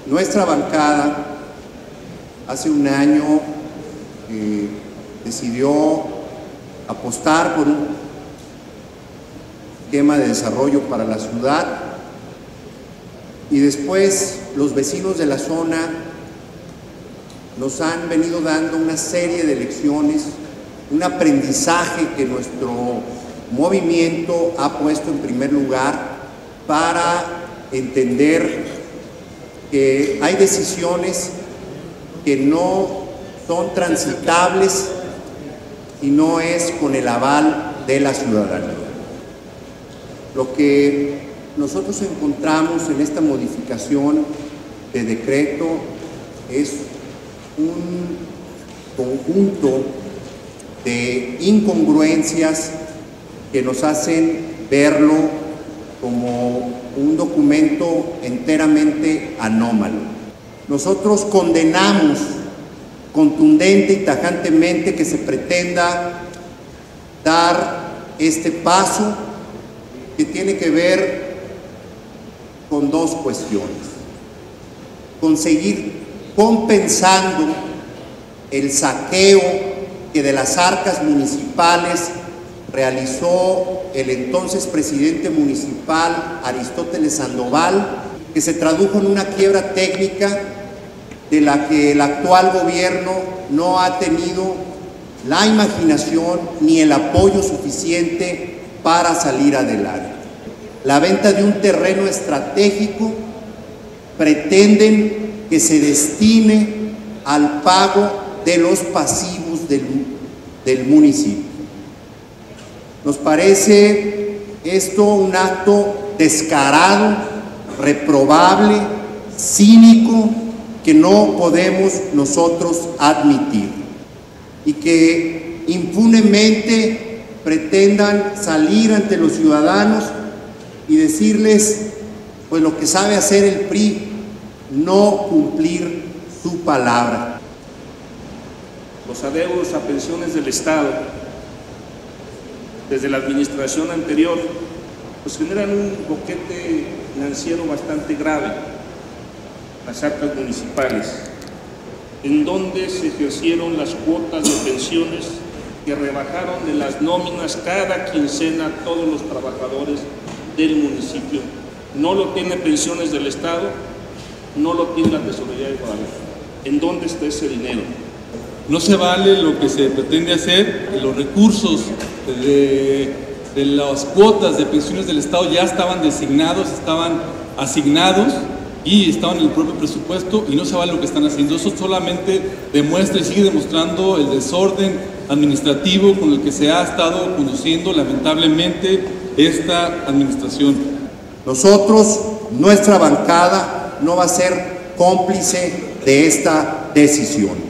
Nuestra bancada hace un año decidió apostar por un esquema de desarrollo para la ciudad, y después los vecinos de la zona nos han venido dando una serie de lecciones, un aprendizaje que nuestro movimiento ha puesto en primer lugar para entender que hay decisiones que no son transitables y no es con el aval de la ciudadanía. Lo que nosotros encontramos en esta modificación de decreto es un conjunto de incongruencias que nos hacen verlo como un documento enteramente anómalo. Nosotros condenamos contundente y tajantemente que se pretenda dar este paso que tiene que ver con dos cuestiones: conseguir compensando el saqueo que de las arcas municipales realizó el entonces presidente municipal Aristóteles Sandoval, que se tradujo en una quiebra técnica de la que el actual gobierno no ha tenido la imaginación ni el apoyo suficiente para salir adelante. La venta de un terreno estratégico pretenden que se destine al pago de los pasivos del municipio. Nos parece esto un acto descarado, reprobable, cínico, que no podemos nosotros admitir, y que impunemente pretendan salir ante los ciudadanos y decirles pues lo que sabe hacer el PRI: no cumplir su palabra. Los adeudos a pensiones del Estado desde la administración anterior pues generan un boquete financiero bastante grave, las arcas municipales, en donde se ejercieron las cuotas de pensiones que rebajaron de las nóminas cada quincena a todos los trabajadores del municipio. No lo tiene pensiones del Estado, no lo tiene la Tesorería de Guadalupe. ¿En dónde está ese dinero? No se vale lo que se pretende hacer. Los recursos de las cuotas de pensiones del Estado ya estaban designados, estaban asignados y estaban en el propio presupuesto, y no se vale lo que están haciendo. Eso solamente demuestra y sigue demostrando el desorden administrativo con el que se ha estado conduciendo lamentablemente esta administración. Nosotros, nuestra bancada, no va a ser cómplice de esta decisión.